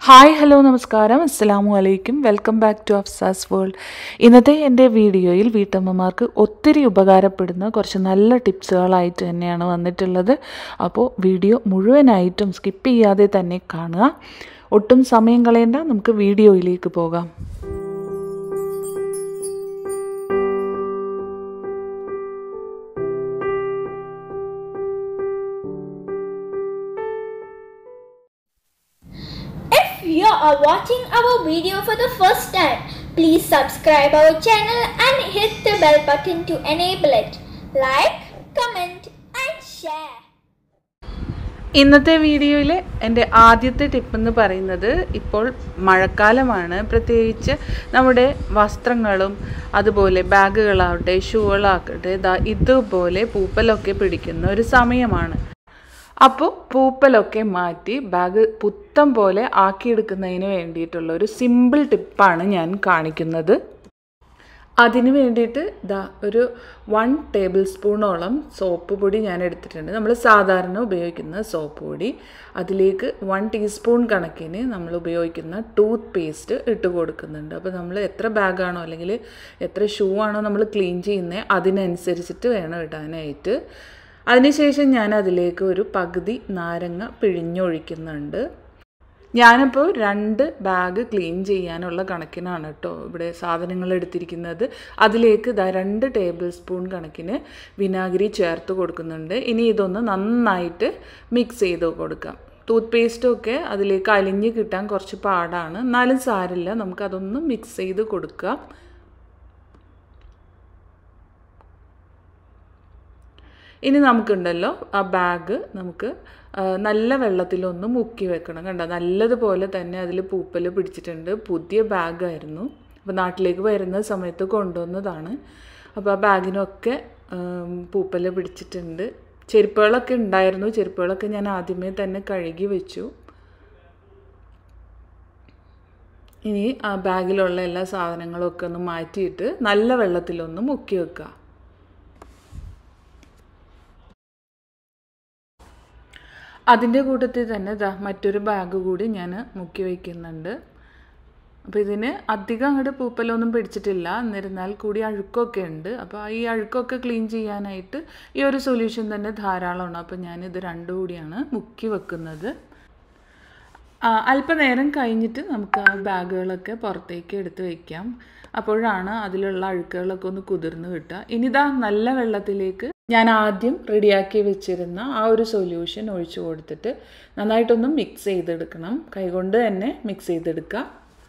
Hi hello നമസ്കാരം അസ്സലാമു അലൈക്കും welcome back to Afsas world. ഇന്നത്തെ എൻ്റെ വീഡിയോയിൽ വീട്ടമ്മമാർക്ക് ഒത്തിരി ഉപകാരപ്പെടുന്ന കുറച്ച് നല്ല ടിപ്സുകളായിട്ട് തന്നെയാണ് വന്നിട്ടുള്ളത്. അപ്പോൾ വീഡിയോ മുഴുവനായിട്ടും സ്കിപ്പ് ചെയ്യാതെ തന്നെ കാണുക. ഒട്ടും സമയം കളയേണ്ട, നമുക്ക് വീഡിയോയിലേക്ക് പോകാം. If you are watching our video for the first time, please subscribe our channel and hit the bell button to enable it. Like, comment and share. ഇന്നത്തെ വീഡിയോയിൽ എൻ്റെ ആദ്യത്തെ ടിപ്പെന്ന് പറയുന്നത്, ഇപ്പോൾ മഴക്കാലമാണ്. പ്രത്യേകിച്ച് നമ്മുടെ വസ്ത്രങ്ങളും അതുപോലെ ബാഗുകളാവട്ടെ ഷൂകളാകട്ടെ ഇതുപോലെ പൂപ്പലൊക്കെ പിടിക്കുന്ന ഒരു സമയമാണ്. അപ്പോൾ പൂപ്പലൊക്കെ മാറ്റി ബാഗ് പുത്തം പോലെ ആക്കിയെടുക്കുന്നതിന് വേണ്ടിയിട്ടുള്ള ഒരു സിമ്പിൾ ടിപ്പാണ് ഞാൻ കാണിക്കുന്നത്. അതിന് വേണ്ടിയിട്ട് ഒരു 1 ടേബിൾ സ്പൂണോളം സോപ്പ് പൊടി ഞാൻ എടുത്തിട്ടുണ്ട്. നമ്മൾ സാധാരണ ഉപയോഗിക്കുന്ന സോപ്പ് പൊടി, അതിലേക്ക് 1 ടീസ്പൂൺ കണക്കിന് നമ്മൾ ഉപയോഗിക്കുന്ന ടൂത്ത് പേസ്റ്റ് ഇട്ട് കൊടുക്കുന്നുണ്ട്. അപ്പോൾ നമ്മൾ എത്ര ബാഗാണോ അല്ലെങ്കിൽ എത്ര ഷൂ ആണോ നമ്മൾ ക്ലീൻ ചെയ്യുന്നത് അതിനനുസരിച്ചിട്ട് വേണം ഇടാനായിട്ട്. അതിനുശേഷം ഞാൻ അതിലേക്ക് ഒരു പകുതി നാരങ്ങ പിഴിഞ്ഞൊഴിക്കുന്നുണ്ട്. ഞാനിപ്പോൾ 2 ബാഗ് ക്ലീൻ ചെയ്യാനുള്ള കണക്കിനാണ് കേട്ടോ ഇവിടെ സാധനങ്ങൾ എടുത്തിരിക്കുന്നത്. അതിലേക്ക് 2 ടേബിൾ സ്പൂൺ കണക്കിന് വിനാഗിരി ചേർത്ത് കൊടുക്കുന്നുണ്ട്. ഇനി ഇതൊന്ന് നന്നായിട്ട് മിക്സ് ചെയ്ത് കൊടുക്കാം. ടൂത്ത് പേസ്റ്റൊക്കെ അതിലേക്ക് അലിഞ്ഞ് കിട്ടാൻ കുറച്ച് പാടാണ്, എന്നാലും സാരില്ല, നമുക്കതൊന്ന് മിക്സ് ചെയ്ത് കൊടുക്കാം. ഇനി നമുക്കുണ്ടല്ലോ ആ ബാഗ് നമുക്ക് നല്ല വെള്ളത്തിലൊന്ന് മുക്കി വെക്കണം. കണ്ടോ, നല്ലതുപോലെ തന്നെ അതിൽ പൂപ്പൽ പിടിച്ചിട്ടുണ്ട്. പുതിയ ബാഗായിരുന്നു, അപ്പോൾ നാട്ടിലേക്ക് വരുന്ന സമയത്ത് കൊണ്ടുവന്നതാണ്. അപ്പോൾ ആ ബാഗിനൊക്കെ പൂപ്പൽ പിടിച്ചിട്ടുണ്ട്. ചെരുപ്പുകളൊക്കെ ഉണ്ടായിരുന്നു, ചെരുപ്പുകളൊക്കെ ഞാൻ ആദ്യമേ തന്നെ കഴുകി വെച്ചു. ഇനി ആ ബാഗിലുള്ള എല്ലാ സാധനങ്ങളൊക്കെ ഒന്ന് മാറ്റിയിട്ട് നല്ല വെള്ളത്തിലൊന്ന് മുക്കി വെക്കുക. അതിൻ്റെ കൂട്ടത്തിൽ തന്നെ മറ്റൊരു ബാഗ് കൂടി ഞാൻ മുക്കി വയ്ക്കുന്നുണ്ട്. അപ്പോൾ ഇതിന് അധികം അങ്ങോട്ട് പൂപ്പലൊന്നും പിടിച്ചിട്ടില്ല, എന്നിരുന്നാൽ കൂടി അഴുക്കൊക്കെ ഉണ്ട്. അപ്പോൾ ഈ അഴുക്കൊക്കെ ക്ലീൻ ചെയ്യാനായിട്ട് ഈ ഒരു സൊല്യൂഷൻ തന്നെ ധാരാളമാണ്. അപ്പോൾ ഞാനിത് 2 കൂടിയാണ് മുക്കി വെക്കുന്നത്. അല്പനേരം കഴിഞ്ഞിട്ട് നമുക്ക് ആ ബാഗുകളൊക്കെ പുറത്തേക്ക് എടുത്ത് വയ്ക്കാം. അപ്പോഴാണ് അതിലുള്ള അഴുക്കുകളൊക്കെ ഒന്ന് കുതിർന്ന് കിട്ടുക. ഇനിതാ നല്ല വെള്ളത്തിലേക്ക് ഞാൻ ആദ്യം റെഡിയാക്കി വെച്ചിരുന്ന ആ ഒരു സൊല്യൂഷൻ ഒഴിച്ചു കൊടുത്തിട്ട് നന്നായിട്ടൊന്ന് മിക്സ് ചെയ്തെടുക്കണം. കൈകൊണ്ട് തന്നെ മിക്സ് ചെയ്തെടുക്കുക.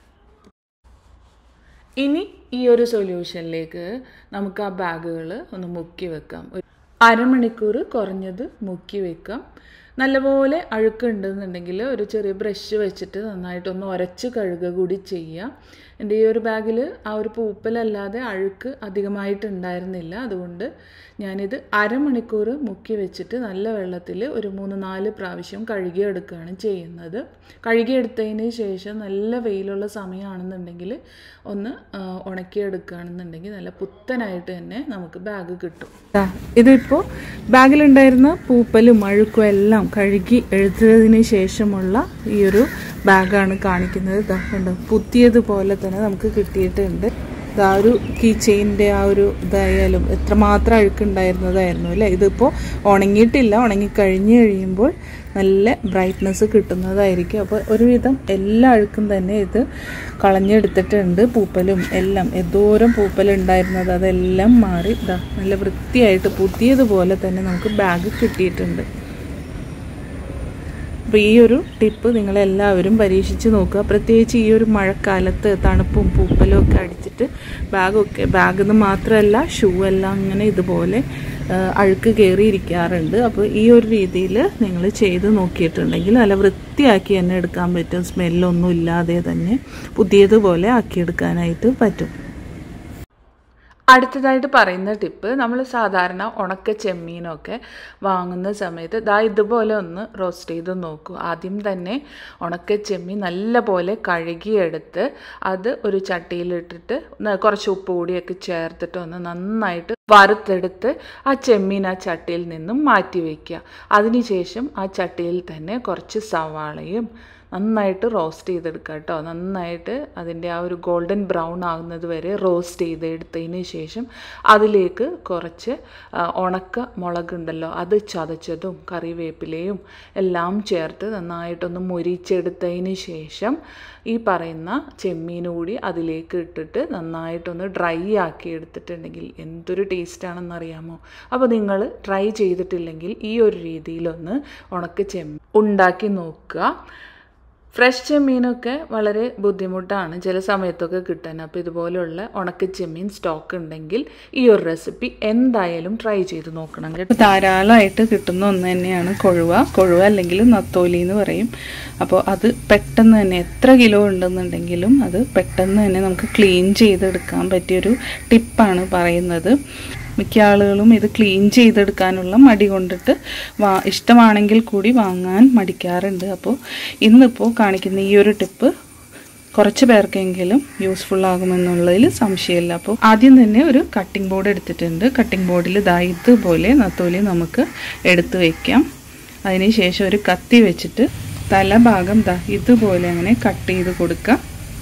ഇനി ഈ ഒരു സൊല്യൂഷനിലേക്ക് നമുക്ക് ആ ബാഗുകൾ ഒന്ന് മുക്കി വെക്കാം. 1/2 മണിക്കൂർ കുറഞ്ഞത് മുക്കി വെക്കാം. നല്ലപോലെ അഴുക്കുണ്ടെന്നുണ്ടെങ്കിൽ ഒരു ചെറിയ ബ്രഷ് വെച്ചിട്ട് നന്നായിട്ടൊന്ന് ഉരച്ച് കഴുകുക കൂടി ചെയ്യുക. എൻ്റെ ഈ ഒരു ബാഗിൽ ആ ഒരു പൂപ്പലല്ലാതെ അഴുക്ക് അധികമായിട്ടുണ്ടായിരുന്നില്ല. അതുകൊണ്ട് ഞാനിത് 1/2 മണിക്കൂർ മുക്കി വെച്ചിട്ട് നല്ല വെള്ളത്തിൽ ഒരു 3-4 പ്രാവശ്യം കഴുകിയെടുക്കുകയാണ് ചെയ്യുന്നത്. കഴുകിയെടുത്തതിന് ശേഷം നല്ല വെയിലുള്ള സമയമാണെന്നുണ്ടെങ്കിൽ ഒന്ന് ഉണക്കിയെടുക്കുകയാണെന്നുണ്ടെങ്കിൽ നല്ല പുത്തനായിട്ട് തന്നെ നമുക്ക് ബാഗ് കിട്ടും. ഇതിപ്പോൾ ബാഗിലുണ്ടായിരുന്ന പൂപ്പലും അഴുക്കും എല്ലാം കഴുകി എടുത്തതിന് ശേഷമുള്ള ഈ ഒരു ബാഗാണ് കാണിക്കുന്നത്. കണ്ടോ, പുതിയതുപോലെ തന്നെ നമുക്ക് കിട്ടിയിട്ടുണ്ട്. ആ ഒരു കീ ചെയിൻ്റെ ആ ഒരു ഇതായാലും എത്രമാത്രം അഴുക്കുണ്ടായിരുന്നതായിരുന്നു അല്ലേ. ഇതിപ്പോൾ ഉണങ്ങിയിട്ടില്ല, ഉണങ്ങിക്കഴിഞ്ഞ് കഴിയുമ്പോൾ നല്ല ബ്രൈറ്റ്നസ് കിട്ടുന്നതായിരിക്കും. അപ്പോൾ ഒരുവിധം എല്ലാ അഴുക്കും തന്നെ ഇത് കളഞ്ഞെടുത്തിട്ടുണ്ട്. പൂപ്പലും എല്ലാം, എന്തോരം പൂപ്പലുണ്ടായിരുന്നത് അതെല്ലാം മാറി നല്ല വൃത്തിയായിട്ട് പുതിയതുപോലെ തന്നെ നമുക്ക് ബാഗ് കിട്ടിയിട്ടുണ്ട്. അപ്പോൾ ഈ ഒരു ടിപ്പ് നിങ്ങളെല്ലാവരും പരീക്ഷിച്ച് നോക്കുക. പ്രത്യേകിച്ച് ഈ ഒരു മഴക്കാലത്ത് തണുപ്പും പൂപ്പലും ഒക്കെ അടിച്ചിട്ട് ബാഗെന്ന് മാത്രമല്ല ഷൂ എല്ലാം അങ്ങനെ ഇതുപോലെ അഴുക്ക് കയറിയിരിക്കാറുണ്ട്. അപ്പോൾ ഈ ഒരു രീതിയിൽ നിങ്ങൾ ചെയ്ത് നോക്കിയിട്ടുണ്ടെങ്കിൽ നല്ല വൃത്തിയാക്കി തന്നെ എടുക്കാൻ പറ്റും. സ്മെല്ലൊന്നും ഇല്ലാതെ തന്നെ പുതിയതുപോലെ ആക്കിയെടുക്കാനായിട്ട് പറ്റും. അടുത്തതായിട്ട് പറയുന്ന ടിപ്പ്, നമ്മൾ സാധാരണ ഉണക്ക ചെമ്മീനൊക്കെ വാങ്ങുന്ന സമയത്ത് ഇതുപോലെ ഒന്ന് റോസ്റ്റ് ചെയ്ത് നോക്കൂ. ആദ്യം തന്നെ ഉണക്ക ചെമ്മീൻ നല്ല പോലെ കഴുകിയെടുത്ത് അത് ഒരു ചട്ടിയിലിട്ടിട്ട് കുറച്ച് ഉപ്പ് കൂടിയൊക്കെ ചേർത്തിട്ട് ഒന്ന് നന്നായിട്ട് വറുത്തെടുത്ത് ആ ചെമ്മീൻ ആ ചട്ടിയിൽ നിന്നും മാറ്റി വയ്ക്കുക. അതിനുശേഷം ആ ചട്ടിയിൽ തന്നെ കുറച്ച് സവാളയും നന്നായിട്ട് റോസ്റ്റ് ചെയ്തെടുക്കുക കേട്ടോ. നന്നായിട്ട് അതിൻ്റെ ആ ഒരു ഗോൾഡൻ ബ്രൗൺ ആകുന്നത് വരെ റോസ്റ്റ് ചെയ്തെടുത്തതിന് ശേഷം അതിലേക്ക് കുറച്ച് ഉണക്ക മുളകുണ്ടല്ലോ അത് ചതച്ചതും കറിവേപ്പിലയും എല്ലാം ചേർത്ത് നന്നായിട്ടൊന്ന് മുരിച്ചെടുത്തതിന് ശേഷം ഈ പറയുന്ന ചെമ്മീൻ കൂടി അതിലേക്ക് ഇട്ടിട്ട് നന്നായിട്ടൊന്ന് ഡ്രൈ ആക്കി എടുത്തിട്ടുണ്ടെങ്കിൽ എന്തൊരു ടേസ്റ്റാണെന്നറിയാമോ. അപ്പോൾ നിങ്ങൾ ട്രൈ ചെയ്തിട്ടില്ലെങ്കിൽ ഈ ഒരു രീതിയിലൊന്ന് ഉണക്ക ചെമ്മീൻ ഉണ്ടാക്കി നോക്കുക. ഫ്രഷ് ചെമ്മീനൊക്കെ വളരെ ബുദ്ധിമുട്ടാണ് ചില സമയത്തൊക്കെ കിട്ടാൻ. അപ്പോൾ ഇതുപോലെയുള്ള ഉണക്ക ചെമ്മീൻ സ്റ്റോക്ക് ഉണ്ടെങ്കിൽ ഈ ഒരു റെസിപ്പി എന്തായാലും ട്രൈ ചെയ്ത് നോക്കണം കേട്ടോ. ധാരാളമായിട്ട് കിട്ടുന്ന ഒന്ന് തന്നെയാണ് കൊഴുവ അല്ലെങ്കിൽ നത്തോലി എന്ന് പറയും. അപ്പോൾ അത് പെട്ടെന്ന് തന്നെ എത്ര കിലോ ഉണ്ടെന്നുണ്ടെങ്കിലും അത് പെട്ടെന്ന് തന്നെ നമുക്ക് ക്ലീൻ ചെയ്തെടുക്കാൻ പറ്റിയൊരു ടിപ്പാണ് പറയുന്നത്. മിക്ക ആളുകളും ഇത് ക്ലീൻ ചെയ്തെടുക്കാനുള്ള മടി കൊണ്ടിട്ട് ഇഷ്ടമാണെങ്കിൽ കൂടി വാങ്ങാൻ മടിക്കാറുണ്ട്. അപ്പോൾ ഇന്നിപ്പോൾ കാണിക്കുന്ന ഈ ഒരു ടിപ്പ് കുറച്ച് പേർക്കെങ്കിലും യൂസ്ഫുൾ ആകുമെന്നുള്ളതിൽ സംശയമില്ല. അപ്പോൾ ആദ്യം തന്നെ ഒരു കട്ടിംഗ് ബോർഡ് എടുത്തിട്ടുണ്ട്. കട്ടിംഗ് ബോർഡിൽ ഇതുപോലെ നത്തോലി നമുക്ക് എടുത്ത് വയ്ക്കാം. അതിനുശേഷം ഒരു കത്തി വെച്ചിട്ട് തലഭാഗം ഇതുപോലെ അങ്ങനെ കട്ട് ചെയ്ത് കൊടുക്കാം.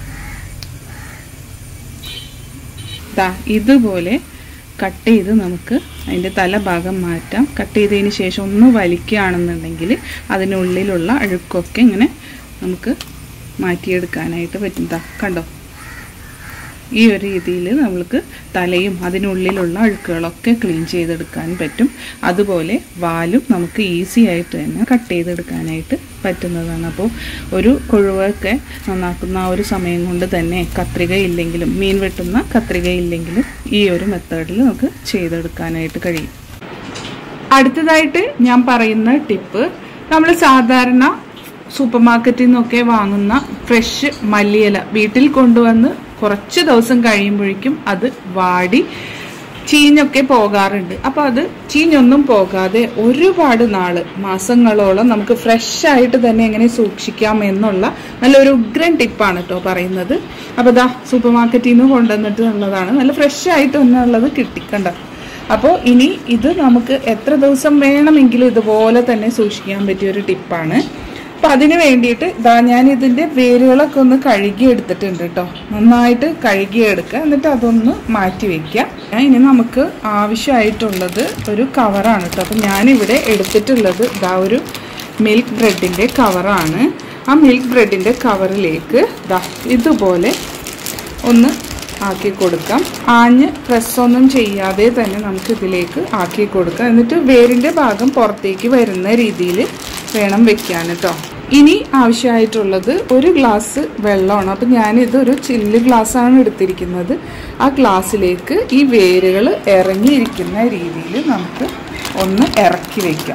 ഇതുപോലെ കട്ട് ചെയ്ത് നമുക്ക് അതിൻ്റെ തലഭാഗം മാറ്റാം. കട്ട് ചെയ്തതിന് ശേഷം ഒന്ന് വലിക്കുകയാണെന്നുണ്ടെങ്കിൽ അതിനുള്ളിലുള്ള അഴുക്കൊക്കെ ഇങ്ങനെ നമുക്ക് മാറ്റിയെടുക്കാനായിട്ട് പറ്റും. കണ്ടോ, ഈ ഒരു രീതിയിൽ നമ്മൾക്ക് തലയും അതിനുള്ളിലുള്ള അഴുക്കുകളൊക്കെ ക്ലീൻ ചെയ്തെടുക്കാൻ പറ്റും. അതുപോലെ വാലും നമുക്ക് ഈസി ആയിട്ട് തന്നെ കട്ട് ചെയ്തെടുക്കാനായിട്ട് പറ്റുന്നതാണ്. അപ്പോൾ ഒരു കൊഴുവൊക്കെ നന്നാക്കുന്ന ആ ഒരു സമയം കൊണ്ട് തന്നെ കത്രിക ഇല്ലെങ്കിലും മീൻ വെട്ടുന്ന കത്രിക ഇല്ലെങ്കിലും ഈ ഒരു മെത്തേഡിൽ നമുക്ക് ചെയ്തെടുക്കാനായിട്ട് കഴിയും. അടുത്തതായിട്ട് ഞാൻ പറയുന്ന ടിപ്പ്, നമ്മൾ സാധാരണ സൂപ്പർ മാർക്കറ്റിൽ നിന്നൊക്കെ വാങ്ങുന്ന ഫ്രഷ് മല്ലിയില വീട്ടിൽ കൊണ്ടുവന്ന് കുറച്ച് ദിവസം കഴിയുമ്പോഴേക്കും അത് വാടി ചീഞ്ഞൊക്കെ പോകാറുണ്ട്. അപ്പോൾ അത് ചീഞ്ഞൊന്നും പോകാതെ ഒരുപാട് നാള് മാസങ്ങളോളം നമുക്ക് ഫ്രഷ് ആയിട്ട് തന്നെ എങ്ങനെ സൂക്ഷിക്കാം എന്നുള്ള നല്ലൊരു ഉഗ്രൻ ടിപ്പാണ് കേട്ടോ പറയുന്നത്. അപ്പോൾ സൂപ്പർ മാർക്കറ്റിൽ നിന്ന് കൊണ്ടുവന്നിട്ട് ഉള്ളതാണ്, നല്ല ഫ്രഷ് ആയിട്ട് തന്നെ ഉള്ളത് കിട്ടിക്കണ്ട. അപ്പോൾ ഇനി ഇത് നമുക്ക് എത്ര ദിവസം വേണമെങ്കിലും ഇതുപോലെ തന്നെ സൂക്ഷിക്കാൻ പറ്റിയൊരു ടിപ്പാണ്. അപ്പം അതിന് വേണ്ടിയിട്ട് ഞാൻ ഇതിൻ്റെ വേരുകളൊക്കെ ഒന്ന് കഴുകി എടുത്തിട്ടുണ്ട് കേട്ടോ. നന്നായിട്ട് കഴുകിയെടുക്കുക, എന്നിട്ട് അതൊന്ന് മാറ്റി വയ്ക്കുക. ഇനി നമുക്ക് ആവശ്യമായിട്ടുള്ളത് ഒരു കവറാണ് കേട്ടോ. അപ്പം ഞാനിവിടെ എടുത്തിട്ടുള്ളത് ഒരു മിൽക്ക് ബ്രെഡിൻ്റെ കവറാണ്. ആ മിൽക്ക് ബ്രെഡിൻ്റെ കവറിലേക്ക് ഇതുപോലെ ഒന്ന് ആക്കി കൊടുക്കാം. ആഞ്ഞ് പ്രസ്സൊന്നും ചെയ്യാതെ തന്നെ നമുക്ക് ഇതിലേക്ക് ആക്കി കൊടുക്കാം. എന്നിട്ട് വേരിൻ്റെ ഭാഗം പുറത്തേക്ക് വരുന്ന രീതിയിൽ വേണം വെക്കാൻ കേട്ടോ. ഇനി ആവശ്യമായിട്ടുള്ളത് ഒരു ഗ്ലാസ് വെള്ളമാണ്. അപ്പം ഞാനിതൊരു ചില്ല് ഗ്ലാസ്സാണ് എടുത്തിരിക്കുന്നത്. ആ ഗ്ലാസ്സിലേക്ക് ഈ വേരുകൾ ഇറങ്ങിയിരിക്കുന്ന രീതിയിൽ നമുക്ക് ഒന്ന് ഇറക്കി വയ്ക്കാം.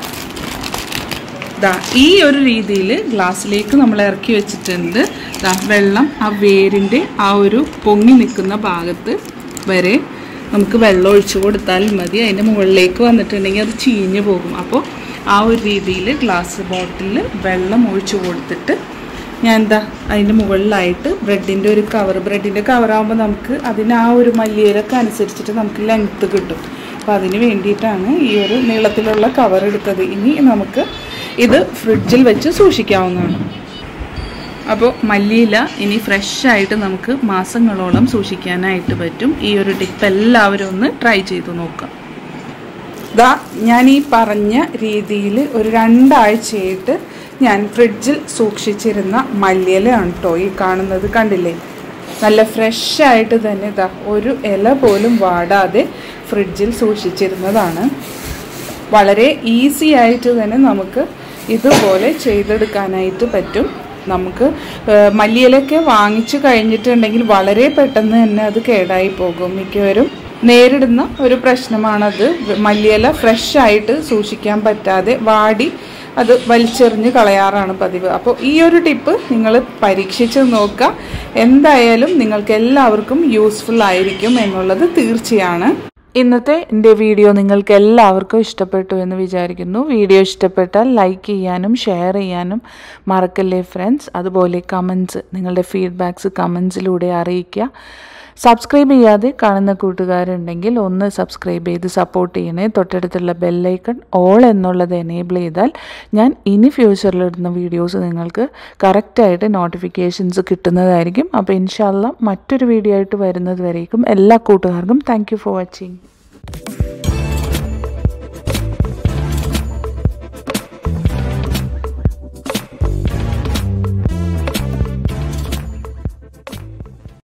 ഈ ഒരു രീതിയിൽ ഗ്ലാസ്സിലേക്ക് നമ്മൾ ഇറക്കി വെച്ചിട്ടുണ്ട്. വെള്ളം ആ വേരിൻ്റെ ആ ഒരു പൊങ്ങി നിൽക്കുന്ന ഭാഗത്ത് വരെ നമുക്ക് വെള്ളം ഒഴിച്ചു കൊടുത്താൽ മതി. അതിൻ്റെ മുകളിലേക്ക് വന്നിട്ടുണ്ടെങ്കിൽ അത് ചീഞ്ഞു പോകും. അപ്പോൾ ആ ഒരു രീതിയിൽ ഗ്ലാസ് ബോട്ടിലിൽ വെള്ളം ഒഴിച്ചു കൊടുത്തിട്ട് ഞാൻ അതിൻ്റെ മുകളിലായിട്ട് ബ്രെഡിൻ്റെ ഒരു കവർ, ബ്രെഡിൻ്റെ കവറാകുമ്പോൾ നമുക്ക് അതിന് ആ ഒരു മല്ലിയിലൊക്കെ അനുസരിച്ചിട്ട് നമുക്ക് ലെങ്ത്ത് കിട്ടും. അപ്പോൾ അതിന് വേണ്ടിയിട്ടാണ് ഈ ഒരു നീളത്തിലുള്ള കവർ എടുത്തത്. ഇനി നമുക്ക് ഇത് ഫ്രിഡ്ജിൽ വെച്ച് സൂക്ഷിക്കാവുന്നതാണ്. അപ്പോൾ മല്ലിയില ഇനി ഫ്രഷായിട്ട് നമുക്ക് മാസങ്ങളോളം സൂക്ഷിക്കാനായിട്ട് പറ്റും. ഈ ഒരു ടിപ്പ് എല്ലാവരും ഒന്ന് ട്രൈ ചെയ്ത് നോക്കാം. ഞാൻ ഈ പറഞ്ഞ രീതിയിൽ ഒരു 2 ആഴ്ചയായിട്ട് ഞാൻ ഫ്രിഡ്ജിൽ സൂക്ഷിച്ചിരുന്ന മല്ലിയിലയാണ് കേട്ടോ ഈ കാണുന്നത്. കണ്ടില്ലേ, നല്ല ഫ്രഷായിട്ട് തന്നെ ഒരു ഇല പോലും വാടാതെ ഫ്രിഡ്ജിൽ സൂക്ഷിച്ചിരുന്നതാണ്. വളരെ ഈസി ആയിട്ട് തന്നെ നമുക്ക് ഇതുപോലെ ചെയ്തെടുക്കാനായിട്ട് പറ്റും. നമുക്ക് മല്ലിയിലൊക്കെ വാങ്ങിച്ചു കഴിഞ്ഞിട്ടുണ്ടെങ്കിൽ വളരെ പെട്ടെന്ന് തന്നെ അത് കേടായി പോകും. മിക്കവരും നേരിടുന്ന ഒരു പ്രശ്നമാണത്. മല്ലിയില ഫ്രഷായിട്ട് സൂക്ഷിക്കാൻ പറ്റാതെ വാടി അത് വലിച്ചെറിഞ്ഞ് കളയാറാണ് പതിവ്. അപ്പോൾ ഈ ഒരു ടിപ്പ് നിങ്ങൾ പരീക്ഷിച്ച് നോക്കുക. എന്തായാലും നിങ്ങൾക്ക് എല്ലാവർക്കും യൂസ്ഫുൾ ആയിരിക്കും എന്നുള്ളത് തീർച്ചയാണ്. ഇന്നത്തെ എൻ്റെ വീഡിയോ നിങ്ങൾക്ക് എല്ലാവർക്കും ഇഷ്ടപ്പെട്ടു എന്ന് വിചാരിക്കുന്നു. വീഡിയോ ഇഷ്ടപ്പെട്ടാൽ ലൈക്ക് ചെയ്യാനും ഷെയർ ചെയ്യാനും മറക്കല്ലേ ഫ്രണ്ട്സ്. അതുപോലെ കമൻസ്, നിങ്ങളുടെ ഫീഡ്ബാക്ക്സ് കമൻസിലൂടെ അറിയിക്കുക. സബ്സ്ക്രൈബ് ചെയ്യാതെ കാണുന്ന കൂട്ടുകാരുണ്ടെങ്കിൽ ഒന്ന് സബ്സ്ക്രൈബ് ചെയ്ത് സപ്പോർട്ട് ചെയ്യണേ. തൊട്ടടുത്തുള്ള ബെല്ലൈക്കൺ ഓൾ എന്നുള്ളത് എനേബിൾ ചെയ്താൽ ഞാൻ ഇനി ഫ്യൂച്ചറിലിടുന്ന വീഡിയോസ് നിങ്ങൾക്ക് കറക്റ്റായിട്ട് നോട്ടിഫിക്കേഷൻസ് കിട്ടുന്നതായിരിക്കും. അപ്പോൾ ഇൻഷാ അല്ലാഹ് മറ്റൊരു വീഡിയോ ആയിട്ട് വരുന്നത് വരേക്കും എല്ലാ കൂട്ടുകാർക്കും താങ്ക് യു ഫോർ വാച്ചിങ്.